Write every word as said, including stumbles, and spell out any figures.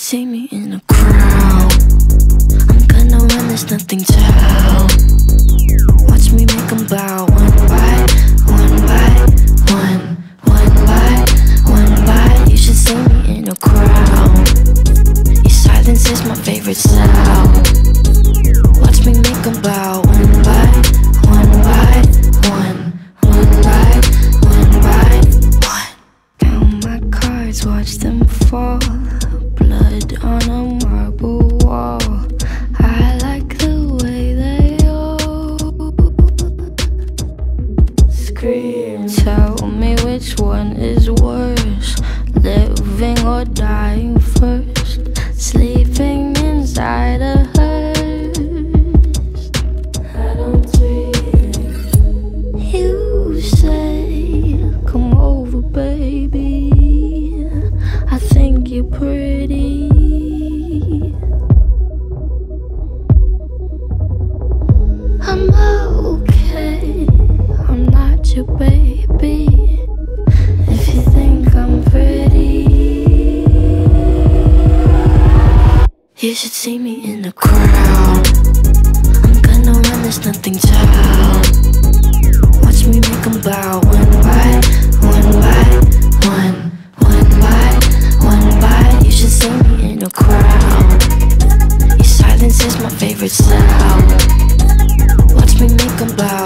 see me in a crowd. I'm gonna run, there's nothing down. Watch me make them bow. One by one by one, one by one by. You should see me in a crowd. Your silence is my favorite sound. Watch me make them bow. One by one by one, one by one by one. Count my cards, watch them fall. Blood on a marble wall. I like the way they all scream. Tell me which one is worse, living or dying first. Sleeping inside a hearse. I don't dream. You say, come over, baby. I think you're pretty. I'm okay, I'm not your baby. If you think I'm pretty, you should see me in the crowd. I'm gonna run, there's nothing down. Watch me make them bow. One by one by one, one by one by. You should see me in a crowd. Your silence is my favorite sound. Watch me make them bow.